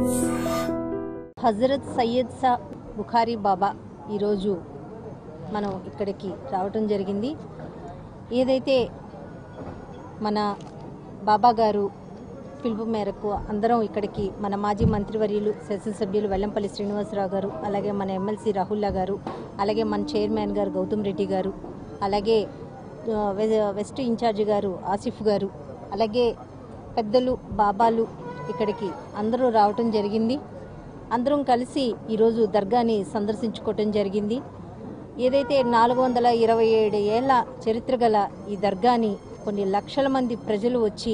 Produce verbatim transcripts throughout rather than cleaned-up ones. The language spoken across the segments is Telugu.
హజరత్ సయ్యద్ సా బుఖారీ బాబా ఈరోజు మనం ఇక్కడికి రావటం జరిగింది. ఏదైతే మన బాబా గారు పిలుపు మేరకు అందరం ఇక్కడికి మన మాజీ మంత్రివర్యులు శాసనసభ్యులు వెల్లంపల్లి శ్రీనివాసరావు గారు, అలాగే మన ఎమ్మెల్సీ రాహుల్లా గారు, అలాగే మన చైర్మన్ గారు గౌతమ్ రెడ్డి గారు, అలాగే వెస్ట్ ఇన్ఛార్జి గారు ఆసిఫ్ గారు, అలాగే పెద్దలు బాబాలు ఇక్కడికి అందరూ రావటం జరిగింది. అందరం కలిసి ఈరోజు దర్గాని సందర్శించుకోవటం జరిగింది. ఏదైతే నాలుగు వందల ఇరవై ఏడు ఏళ్ల చరిత్ర గల ఈ దర్గాని కొన్ని లక్షల మంది ప్రజలు వచ్చి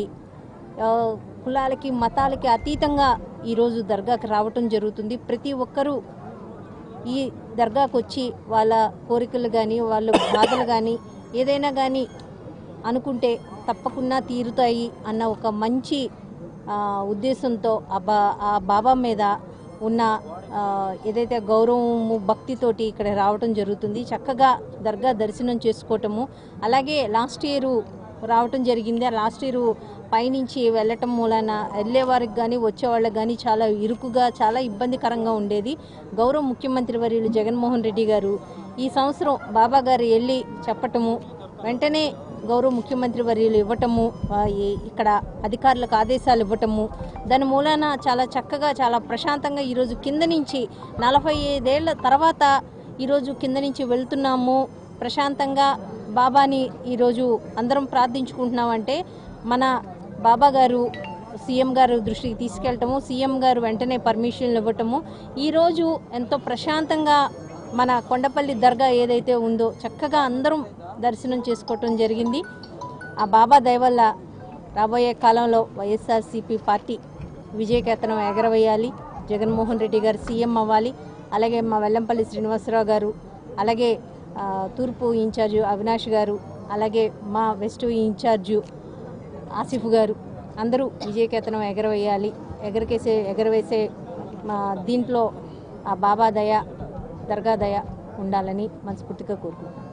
కులాలకి మతాలకి అతీతంగా ఈరోజు దర్గాకి రావటం జరుగుతుంది. ప్రతి ఒక్కరూ ఈ దర్గాకు వచ్చి వాళ్ళ కోరికలు కానీ వాళ్ళ బాధలు కానీ ఏదైనా కానీ అనుకుంటే తప్పకుండా తీరుతాయి అన్న ఒక మంచి ఉద్దేశంతో ఆ బా ఆ బాబా మీద ఉన్న ఏదైతే గౌరవము భక్తితోటి ఇక్కడ రావటం జరుగుతుంది. చక్కగా దర్గా దర్శనం చేసుకోవటము, అలాగే లాస్ట్ ఇయర్ రావటం జరిగింది. ఆ లాస్ట్ ఇయర్ పైనుంచి వెళ్ళటం మూలన వెళ్ళేవారికి కానీ వచ్చేవాళ్ళకి కానీ చాలా ఇరుకుగా చాలా ఇబ్బందికరంగా ఉండేది. గౌరవ ముఖ్యమంత్రి వర్యులు జగన్మోహన్ రెడ్డి గారు ఈ సంవత్సరం బాబా గారు వెళ్ళి చెప్పటము, వెంటనే గౌరవ ముఖ్యమంత్రి వర్యులు ఇవ్వటము, ఇక్కడ అధికారులకు ఆదేశాలు ఇవ్వటము, దాని మూలాన చాలా చక్కగా చాలా ప్రశాంతంగా ఈరోజు కింద నుంచి నలభై ఐదేళ్ల తర్వాత ఈరోజు కింద నుంచి వెళ్తున్నాము. ప్రశాంతంగా బాబాని ఈరోజు అందరం ప్రార్థించుకుంటున్నామంటే మన బాబా గారు సీఎం గారు దృష్టికి తీసుకెళ్ళటము, సీఎం గారు వెంటనే పర్మిషన్లు ఇవ్వటము, ఈరోజు ఎంతో ప్రశాంతంగా మన కొండపల్లి దర్గా ఏదైతే ఉందో చక్కగా అందరం దర్శనం చేసుకోవటం జరిగింది. ఆ బాబా దయ వల్ల రాబోయే కాలంలో వైఎస్ఆర్సీపీ పార్టీ విజయకేతనం ఎగరవేయాలి, జగన్మోహన్ రెడ్డి గారు సీఎం అవ్వాలి, అలాగే మా వెల్లంపల్లి శ్రీనివాసరావు గారు, అలాగే తూర్పు ఇన్ఛార్జు అవినాష్ గారు, అలాగే మా వెస్ట్ ఇన్ఛార్జు ఆసిఫ్ గారు అందరూ విజయకేతనం ఎగరవేయాలి. ఎగరకేసే ఎగరవేసే దీంట్లో ఆ బాబా దయ దర్గా దయ ఉండాలని మనస్ఫూర్తిగా కోరుకుంటున్నాను.